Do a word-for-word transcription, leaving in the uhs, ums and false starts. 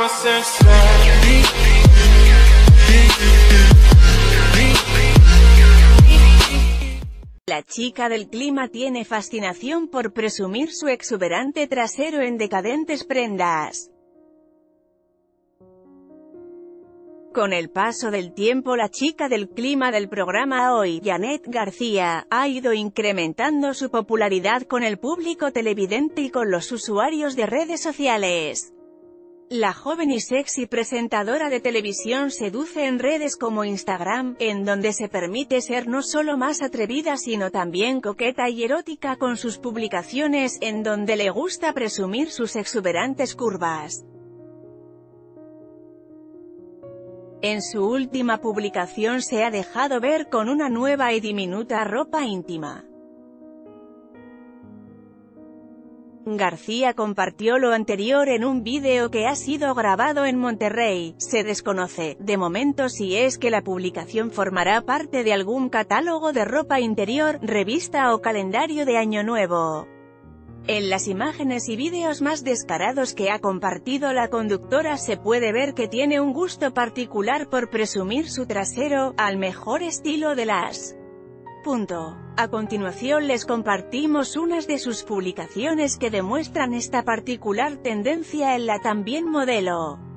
La chica del clima tiene fascinación por presumir su exuberante trasero en decadentes prendas. Con el paso del tiempo, la chica del clima del programa Hoy, Janet García, ha ido incrementando su popularidad con el público televidente y con los usuarios de redes sociales. La joven y sexy presentadora de televisión seduce en redes como Instagram, en donde se permite ser no solo más atrevida sino también coqueta y erótica con sus publicaciones, en donde le gusta presumir sus exuberantes curvas. En su última publicación se ha dejado ver con una nueva y diminuta ropa íntima. García compartió lo anterior en un vídeo que ha sido grabado en Monterrey. Se desconoce, de momento, si es que la publicación formará parte de algún catálogo de ropa interior, revista o calendario de Año Nuevo. En las imágenes y vídeos más descarados que ha compartido la conductora se puede ver que tiene un gusto particular por presumir su trasero, al mejor estilo de las. Punto. A continuación les compartimos unas de sus publicaciones que demuestran esta particular tendencia en la también modelo.